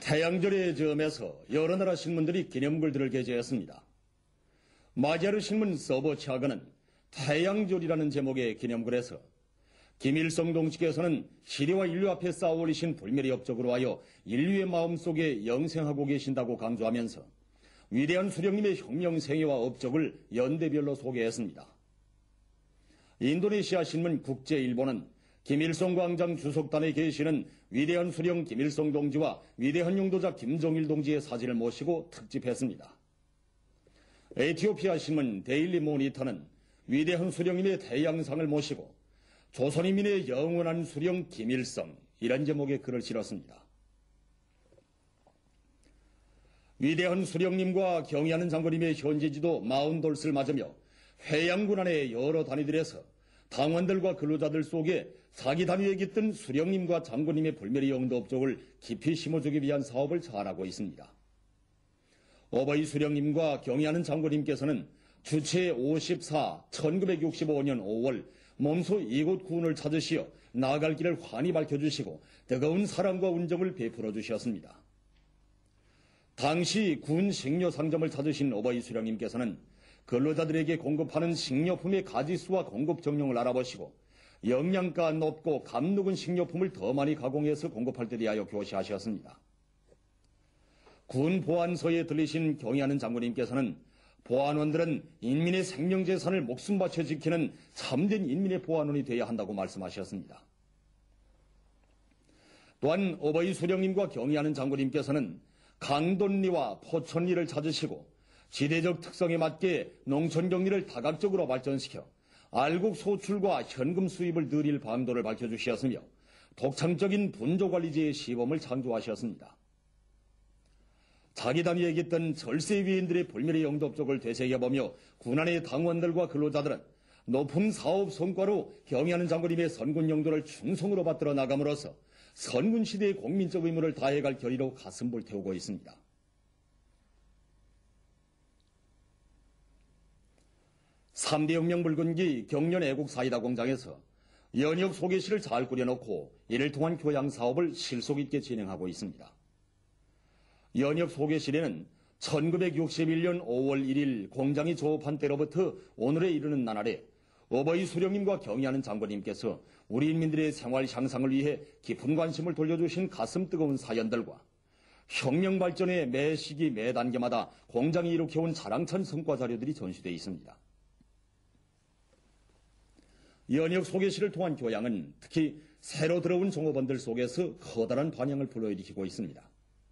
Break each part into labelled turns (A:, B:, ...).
A: 태양절의 점에서 여러 나라 신문들이 기념글들을 게재했습니다. 마지아르 신문 서버차그는 태양절이라는 제목의 기념글에서 김일성 동지께서는 시대와 인류 앞에 쌓아올리신 불멸의 업적으로 하여 인류의 마음속에 영생하고 계신다고 강조하면서 위대한 수령님의 혁명 생애와 업적을 연대별로 소개했습니다. 인도네시아 신문 국제일보는 김일성 광장 주석단에 계시는 위대한 수령 김일성 동지와 위대한 용도자 김정일 동지의 사진을 모시고 특집했습니다. 에티오피아 신문 데일리 모니터는 위대한 수령님의 태양상을 모시고 조선인민의 영원한 수령 김일성 이란 제목의 글을 실었습니다. 위대한 수령님과 경의하는 장군님의 현지지도 마운돌스를 맞으며 회양군 안의 여러 단위들에서 당원들과 근로자들 속에 사기 단위에 깃든 수령님과 장군님의 불멸의 영도 업적을 깊이 심어주기 위한 사업을 잘하고 있습니다. 어버이 수령님과 경의하는 장군님께서는 주체 54 1965년 5월 몸소 이곳 군을 찾으시어 나아갈 길을 환히 밝혀주시고 뜨거운 사랑과 운정을 베풀어 주셨습니다. 당시 군 식료 상점을 찾으신 어버이 수령님께서는 근로자들에게 공급하는 식료품의 가지수와 공급 정령을 알아보시고 영양가 높고 감 녹은 식료품을 더 많이 가공해서 공급할 때 대하여 교시하셨습니다. 군 보안소에 들리신 경의하는 장군님께서는 보안원들은 인민의 생명재산을 목숨 바쳐 지키는 참된 인민의 보안원이 되어야 한다고 말씀하셨습니다. 또한 어버이 수령님과 경의하는 장군님께서는 강돈리와 포천리를 찾으시고 지대적 특성에 맞게 농촌경리를 다각적으로 발전시켜 알곡 소출과 현금 수입을 늘릴 방도를 밝혀주셨으며 독창적인 분조관리제의 시범을 창조하셨습니다. 자기 단위에 깃든 절세 위인들의 불멸의 영도 업적을 되새겨보며 군안의 당원들과 근로자들은 높은 사업 성과로 경의하는 장군님의 선군 영도를 충성으로 받들어 나감으로써 선군 시대의 국민적 의무를 다해갈 결의로 가슴 불태우고 있습니다. (3대) 혁명 붉은기 경련 애국 사이다 공장에서 연역 소개실을 잘 꾸려놓고 이를 통한 교양 사업을 실속 있게 진행하고 있습니다. 연역 소개실에는 1961년 5월 1일 공장이 조업한 때로부터 오늘에 이르는 나날에 어버이 수령님과 경의하는 장군님께서 우리 인민들의 생활 향상을 위해 깊은 관심을 돌려주신 가슴 뜨거운 사연들과 혁명 발전의 매 시기 매 단계마다 공장이 일으켜온 자랑찬 성과 자료들이 전시되어 있습니다. 연역 소개실을 통한 교양은 특히 새로 들어온 종업원들 속에서 커다란 반향을 불러일으키고 있습니다.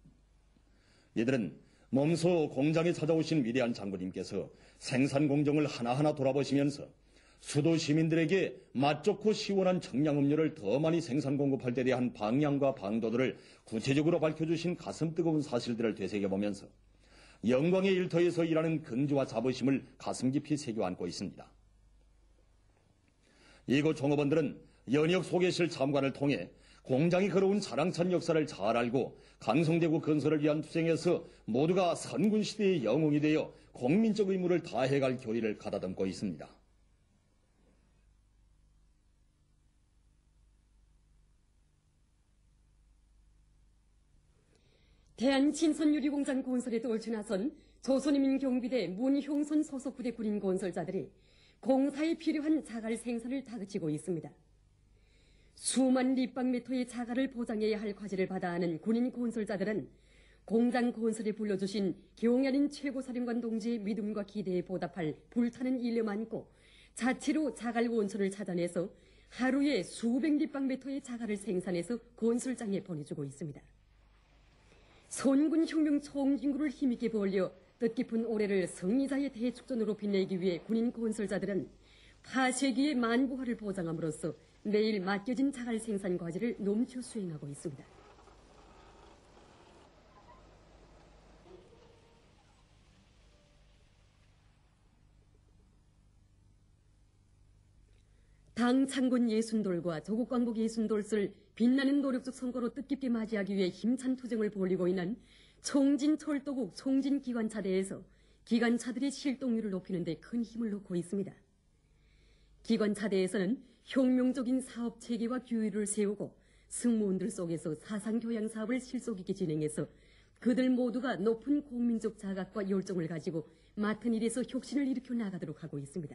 A: 이들은 몸소 공장에 찾아오신 위대한 장군님께서 생산 공정을 하나하나 돌아보시면서 수도 시민들에게 맛 좋고 시원한 청량음료를 더 많이 생산 공급할 때 대한 방향과 방도들을 구체적으로 밝혀주신 가슴 뜨거운 사실들을 되새겨보면서 영광의 일터에서 일하는 긍지와 자부심을 가슴 깊이 새겨 안고 있습니다. 이곳 종업원들은 연역 소개실 참관을 통해 공장이 걸어온 자랑찬 역사를 잘 알고 강성대구 건설을 위한 투쟁에서 모두가 선군시대의 영웅이 되어 국민적 의무를 다해갈 결의를 가다듬고 있습니다.
B: 대한친선유리공장 건설에 돌진하선 조선인민경비대 문형선 소속 부대 군인 건설자들이 공사에 필요한 자갈 생산을 다그치고 있습니다. 수만立方미터의 자갈을 보장해야 할 과제를 받아 하는 군인 건설자들은 공장 건설에 불러주신 경연인 최고사령관 동지의 믿음과 기대에 보답할 불타는 일념 안고 자치로 자갈 원천을 찾아내서 하루에 수백立方미터의 자갈을 생산해서 건설장에 보내주고 있습니다. 선군혁명 총진구를 힘있게 벌려 뜻깊은 올해를 승리자의 대축전으로 빛내기 위해 군인 건설자들은 하세기의 만부화를 보장함으로써 매일 맡겨진 자갈 생산 과제를 넘쳐 수행하고 있습니다. 당 창군 예순돌과 조국 광복 예순돌을 빛나는 노력적 성과로 뜻깊게 맞이하기 위해 힘찬 투쟁을 벌이고 있는 청진철도국 청진기관차대에서 기관차들의 실동률을 높이는 데 큰 힘을 놓고 있습니다. 기관차대에서는 혁명적인 사업 체계와 규율을 세우고 승무원들 속에서 사상교양 사업을 실속 있게 진행해서 그들 모두가 높은 공민적 자각과 열정을 가지고 맡은 일에서 혁신을 일으켜 나가도록 하고 있습니다.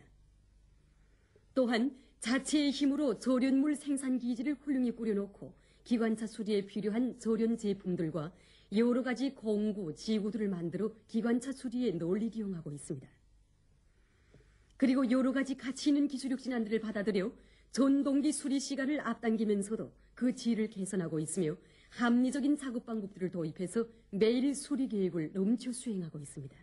B: 또한 자체의 힘으로 저련물 생산 기지를 훌륭히 꾸려놓고 기관차 수리에 필요한 저련 제품들과 여러 가지 공구, 지구들을 만들어 기관차 수리에 널리 이용하고 있습니다. 그리고 여러 가지 가치 있는 기술력 진안들을 받아들여 전동기 수리 시간을 앞당기면서도 그 질을 개선하고 있으며 합리적인 작업 방법들을 도입해서 매일 수리 계획을 넘쳐 수행하고 있습니다.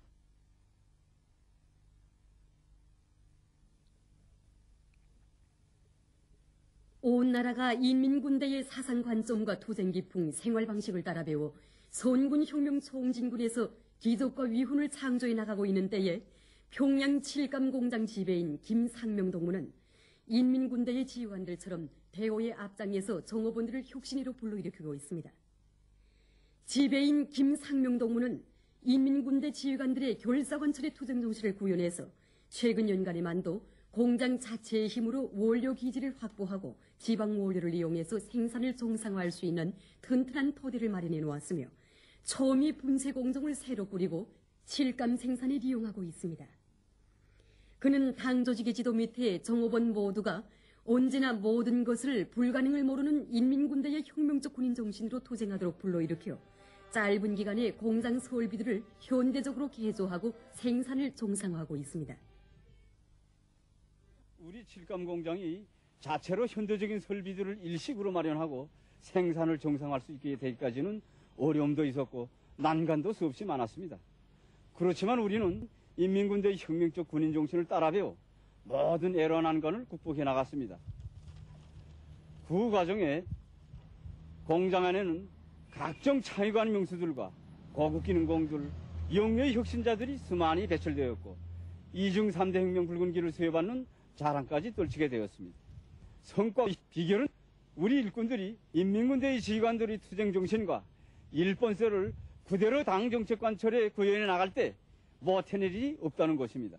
B: 온 나라가 인민군대의 사상 관점과 투쟁 기풍, 생활 방식을 따라 배워 선군 혁명 총진군에서 기적과 위훈을 창조해 나가고 있는 때에 평양 칠감 공장 지배인 김상명 동무는 인민군대의 지휘관들처럼 대오의 앞장에서 정업원들을 혁신으로 불러일으키고 있습니다. 지배인 김상명 동무는 인민군대 지휘관들의 결사관철의 투쟁 정신을 구현해서 최근 연간에만도 공장 자체의 힘으로 원료 기지를 확보하고 지방 원료를 이용해서 생산을 정상화할 수 있는 튼튼한 토대를 마련해 놓았으며 초미 분쇄 공정을 새로 꾸리고 칠감 생산에 이용하고 있습니다. 그는 당 조직의 지도 밑에 정업원 모두가 언제나 모든 것을 불가능을 모르는 인민군대의 혁명적 군인 정신으로 투쟁하도록 불러일으켜 짧은 기간에 공장 설비들을 현대적으로 개조하고 생산을 정상화하고 있습니다.
C: 우리 칠감 공장이 자체로 현대적인 설비들을 일식으로 마련하고 생산을 정상화할 수 있게 되기까지는 어려움도 있었고 난관도 수없이 많았습니다. 그렇지만 우리는 인민군대의 혁명적 군인 정신을 따라 배워 모든 애로 난관을 극복해 나갔습니다. 그 과정에 공장 안에는 각종 창의관 명수들과 고급 기능공들, 영예의 혁신자들이 수많이 배출되었고 이중 3대 혁명 붉은 길을 수여받는 자랑까지 떨치게 되었습니다. 성과 비결은 우리 일꾼들이 인민군대의 지휘관들의 투쟁 정신과 일본세를 그대로 당 정책 관철에 구현해 나갈 때 못할 일이 없다는 것입니다.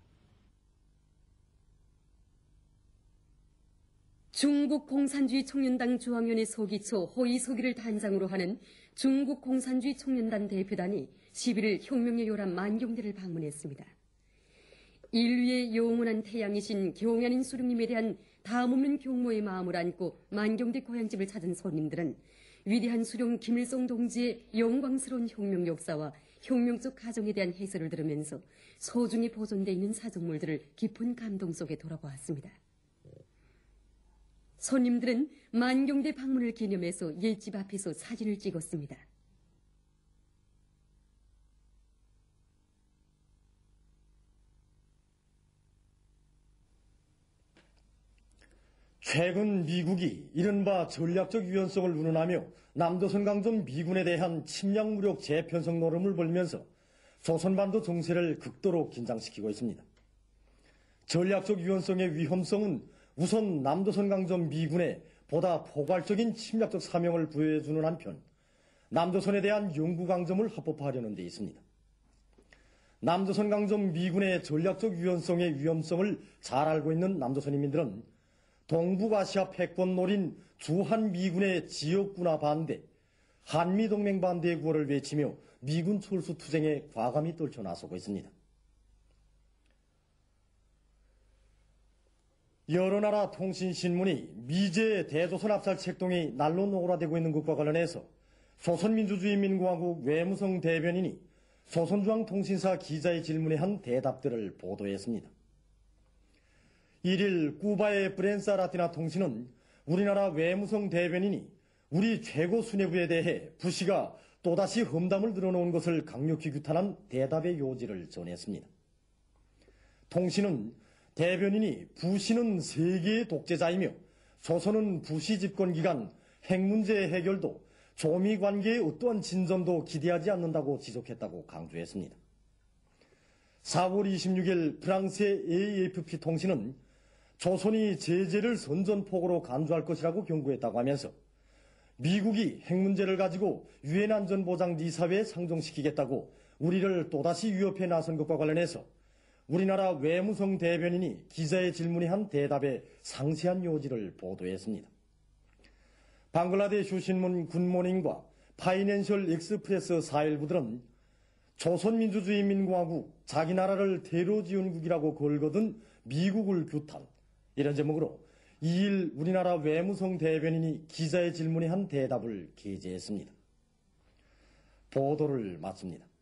B: 중국 공산주의 청년당 중앙위원회 서기초 허이서기를 단장으로 하는 중국 공산주의 청년단 대표단이 11일 혁명의 요람 만경대를 방문했습니다. 인류의 영원한 태양이신 경연인 수령님에 대한 다음없는 경모의 마음을 안고 만경대 고향집을 찾은 손님들은 위대한 수령 김일성 동지의 영광스러운 혁명 역사와 혁명적 가정에 대한 해설을 들으면서 소중히 보존되어 있는 사정물들을 깊은 감동 속에 돌아보았습니다. 손님들은 만경대 방문을 기념해서 옛집 앞에서 사진을 찍었습니다.
D: 최근 미국이 이른바 전략적 유연성을 운운하며 남조선 강점 미군에 대한 침략 무력 재편성 노름을 벌면서 조선반도 정세를 극도로 긴장시키고 있습니다. 전략적 유연성의 위험성은 우선 남조선 강점 미군에 보다 포괄적인 침략적 사명을 부여해주는 한편 남조선에 대한 영구 강점을 합법화하려는 데 있습니다. 남조선 강점 미군의 전략적 유연성의 위험성을 잘 알고 있는 남조선 인민들은 동북아시아 패권 노린 주한 미군의 지역군화 반대, 한미동맹 반대의 구호를 외치며 미군 철수 투쟁에 과감히 떨쳐 나서고 있습니다. 여러 나라 통신신문이 미제 대조선 압살 책동이 날로 노골화되고 있는 것과 관련해서 조선민주주의인민공화국 외무성 대변인이 조선중앙통신사 기자의 질문에 한 대답들을 보도했습니다. 1일 쿠바의 프렌사 라티나 통신은 우리나라 외무성 대변인이 우리 최고 수뇌부에 대해 부시가 또다시 험담을 늘어놓은 것을 강력히 규탄한 대답의 요지를 전했습니다. 통신은 대변인이 부시는 세계의 독재자이며 조선은 부시 집권 기간 핵 문제 해결도 조미 관계의 어떠한 진전도 기대하지 않는다고 지적했다고 강조했습니다. 4월 26일 프랑스의 AFP 통신은 조선이 제재를 선전포고로 간주할 것이라고 경고했다고 하면서 미국이 핵 문제를 가지고 유엔 안전보장 이사회에 상정시키겠다고 우리를 또다시 위협해 나선 것과 관련해서 우리나라 외무성 대변인이 기자의 질문에 한 대답에 상세한 요지를 보도했습니다. 방글라데슈 신문 굿모닝과 파이낸셜 익스프레스 사일부들은 조선민주주의인민공화국 자기 나라를 테러지원국이라고 걸거든 미국을 규탄 이런 제목으로 2일 우리나라 외무성 대변인이 기자의 질문에 한 대답을 게재했습니다. 보도를 마칩니다.